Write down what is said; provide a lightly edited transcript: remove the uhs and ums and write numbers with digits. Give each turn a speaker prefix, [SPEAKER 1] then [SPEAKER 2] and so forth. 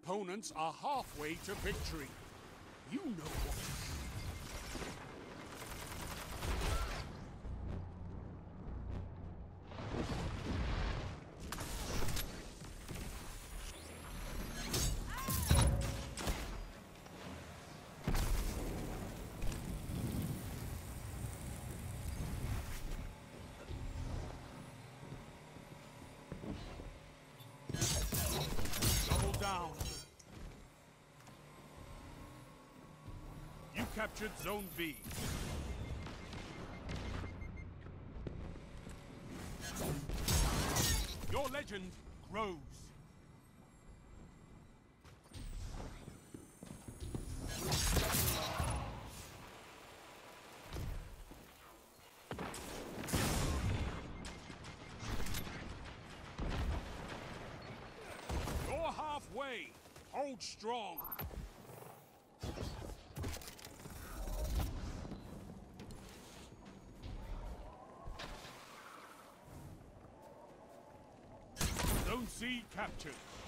[SPEAKER 1] opponents are halfway to victory. You know what to do. Down. You captured Zone B. Your legend grows. Halfway. Hold strong. Zone C captured.